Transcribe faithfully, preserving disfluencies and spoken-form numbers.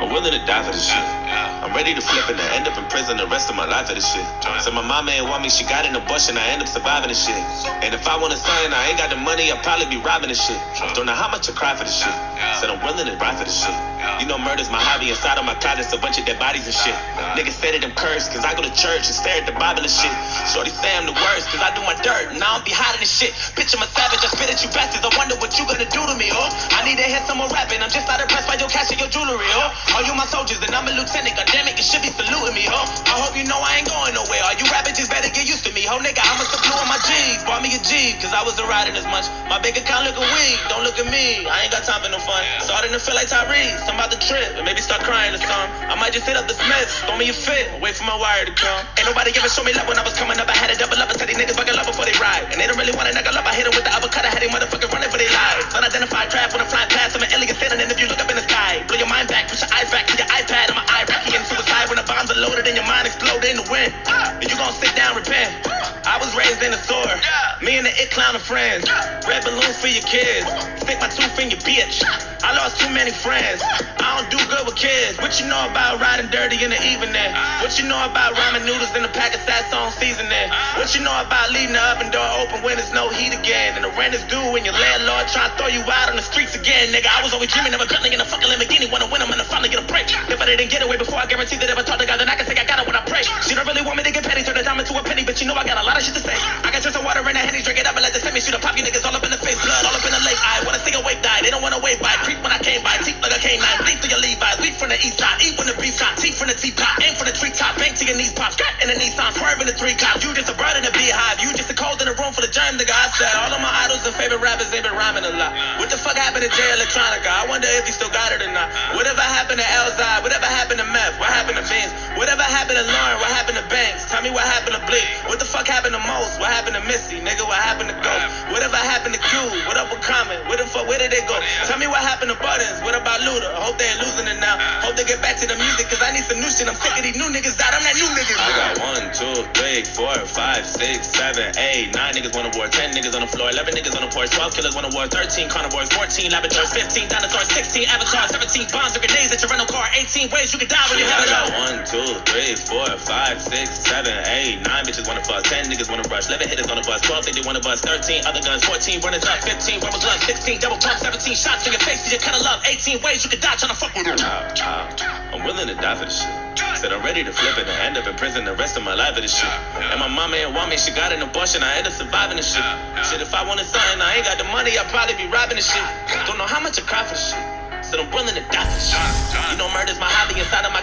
I'm willing to die for this shit. I'm ready to flip and I end up in prison the rest of my life for this shit. So my mama ain't want me, she got an abortion, I end up surviving this shit. And if I want a son, I ain't got the money, I'll probably be robbing this shit. Don't know how much I cry for this shit. Said I'm willing to ride for this shit. You know murder's my hobby, inside of my closet's a bunch of dead bodies and shit. Niggas say that I'm cursed, cause I go to church and stare at the Bible and shit. Shorty say I'm the worst, cause I do my dirt, and I don't be hiding this shit. Bitch, I'm a savage, I spit at you bastards, I wonder what you gonna do to me, oh. I need to hear someone rapping, I'm just not impressed by your cash and your jewelry, oh. Are you my soldiers, then I'm a lieutenant, goddammit, you should be saluting me, oh. I hope you know I ain't going nowhere, all you rappers just better get used to me, ho nigga, I must have blew on my G's, bought me a G, cause I wasn't riding as much. My bank account looking weak, don't look at me, I ain't got time for no fun. Starting to feel like Tyrese, I'm about to trip, and maybe start crying or something. I might just hit up the Smiths, throw me a fit, wait for my wire to come. Ain't nobody ever show me love when I was coming up, I had a double up, I said these niggas fucking love before they ride. And they don't really want a nigga love, I hit them with the uppercut, I had these motherfuckers running for their lives. Unidentified draft when I'm flying past, I'm an alien sitting, and if you look up in the sky, blow your mind back, put your eyes back to your iPad, and my eye racking in suicide when the bombs are loaded and your mind explode in the wind. And you gon' sit down, repent. I was raised in the sewer, me and the it clown are friends. Red balloons for your kids, stick my tooth in your bitch. I lost too many friends, I don't do good with kids. What you know about riding dirty in the evening? What you know about ramen noodles in a pack of sass on seasoning? What you know about leaving the oven door open when there's no heat again? And the rent is due and your landlord trying to throw you out on the streets again. Nigga, I was always dreaming of a Bentley and a fucking Lamborghini. Wanna win, I'm gonna finally get a break. If I didn't get away before, I guarantee that if I talk to God, then I can say I got it when I pray. She don't really want me to get petty, turn a dime into a penny, but you know I got a lot of shit to say. I got just some water in a Henny, drink it up and let the semi shoot a pop you niggas all up in the face, blood all up in the lake. I wanna see a wake die, they don't wanna wave by. Creep when I came by, teeth like a canine, bleed through your Levi's, weak from the east side, eat when the beef shot, teeth from the teapot, aim for the treetop, bank to your knees pop, skirt in the Nissan, swerve in the three cops. You just a bird in a beehive, you just a cold in a room full of germ, nigga. I said all of my idols and favorite rappers, they been rhyming a lot. What the fuck happened to Jay Electronica? I wonder if he still got it or not. Whatever happened to Elzai? Whatever happened to Meth? What happened to Vince? Whatever happened to Lauren? What happened to Banks? Tell me what happened to Bleak? What the fuck happened to Most? What happened to Missy? Nigga, what happened to Ghost? Whatever happened to Q? What up with Common? Where the fuck, where did they go? Tell me what happened to Buttons? What about Luda? I hope they ain't losing it now. Hope they get back to the music, cause I need some new shit. I'm sick of these new niggas out. I'm that new nigga. I got one, two, three, four, five, six, seven, eight, nine niggas on the war, ten niggas on the floor, eleven niggas on the porch, twelve killers on the war, thirteen carnivores, fourteen laboratories, fifteen dinosaurs, sixteen avatars, seventeen bombs or grenades at your rental car, eighteen ways you can die when you have it all. one, two, three, four, five, six, seven, eight, nine bitches wanna fuck, ten niggas wanna rush, eleven hitters on the bus, twelve think they wanna bust, thirteen other guns, fourteen runners up, fifteen rubber gloves, sixteen double pump, seventeen shots to your face to your kind of love, eighteen ways you can die trying to fuck with her. I'm willing to die for this shit. Said I'm ready to flip it and end up in prison the rest of my life for this shit. And my mama ain't want me, she got an abortion, I end up surviving this shit. Shit, if I wanted something, I ain't got the money, I'll probably be robbing this shit. Don't know how much I cry for this shit. Said I'm willing to die for this shit. You know murder's my hobby, inside of my